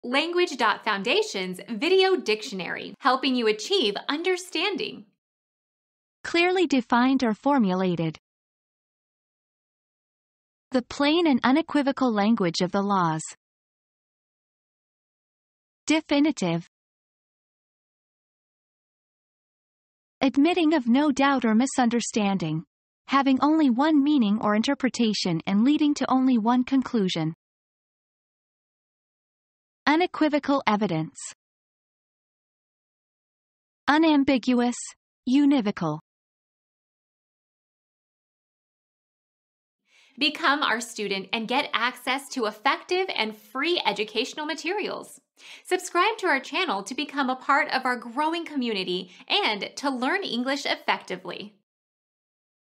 Language.Foundation's Video Dictionary, helping you achieve understanding. Clearly defined or formulated. The plain and unequivocal language of the laws. Definitive. Admitting of no doubt or misunderstanding. Having only one meaning or interpretation and leading to only one conclusion. Unequivocal evidence. Unambiguous, unequivocal. Become our student and get access to effective and free educational materials. Subscribe to our channel to become a part of our growing community and to learn English effectively.